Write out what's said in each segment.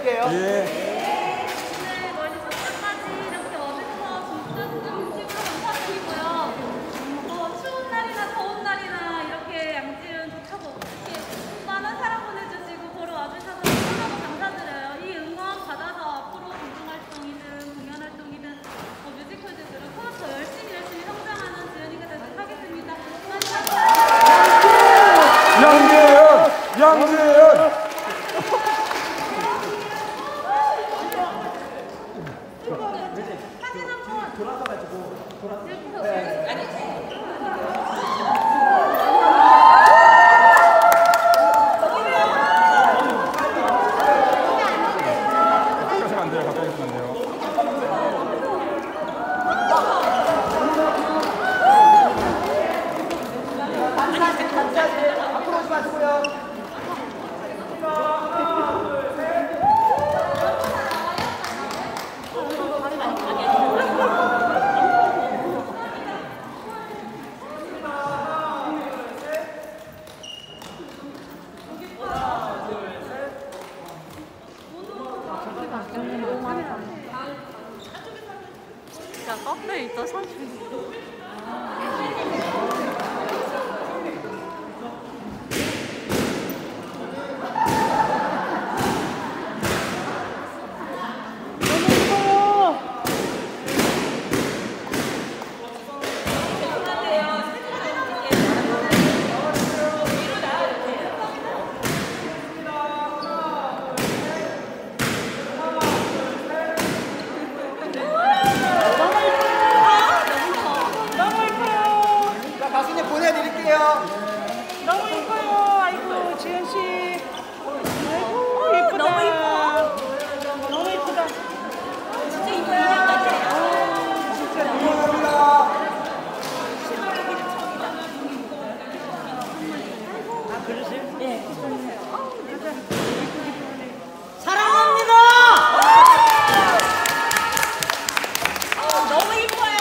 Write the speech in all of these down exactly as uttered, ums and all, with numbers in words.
드릴게요. 예. 양재현! 양재현! 사진 한번 돌아서가지고 돌아서. 아니. 가까이 안 돼요. 가까이 있으면 안 돼요. 앞으로 오지 마시고요. 야, 카페에 있다 사진. 너무 예뻐요. 아이고 지현 씨. 아이고 예쁘다. 너무 예뻐. 너무 예쁘다. 진짜 이거 인형 같아요. 진짜 감사합니다. 아 그러세요? 네. 사랑합니다. 너무 예뻐요.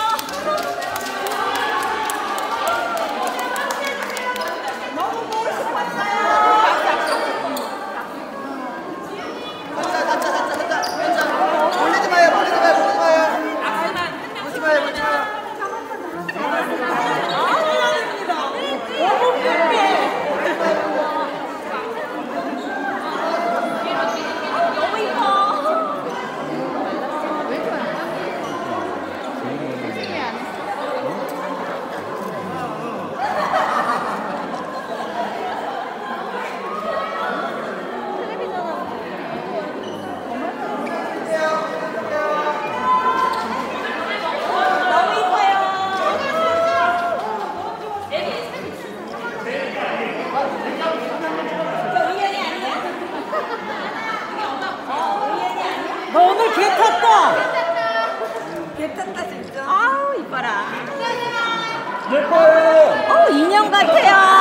너 오늘 개 탔다. 개 탔다 진짜. 아우 이뻐라. 예뻐요! 어 인형 같아요.